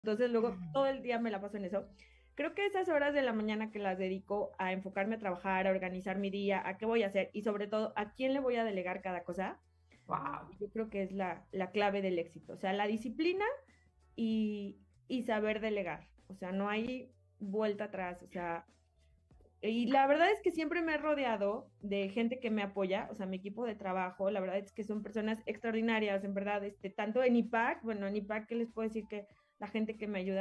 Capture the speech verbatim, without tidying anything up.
Entonces luego todo el día me la paso en eso. Creo que esas horas de la mañana que las dedico a enfocarme a trabajar, a organizar mi día, a qué voy a hacer y sobre todo a quién le voy a delegar cada cosa, Wow. yo creo que es la, la clave del éxito. O sea, la disciplina y, y saber delegar. O sea, no hay vuelta atrás. O sea, y la verdad es que siempre me he rodeado de gente que me apoya, o sea, mi equipo de trabajo, la verdad es que son personas extraordinarias, en verdad, este, tanto en I P A C, bueno, en I P A C, ¿qué les puedo decir? Que la gente que me ayuda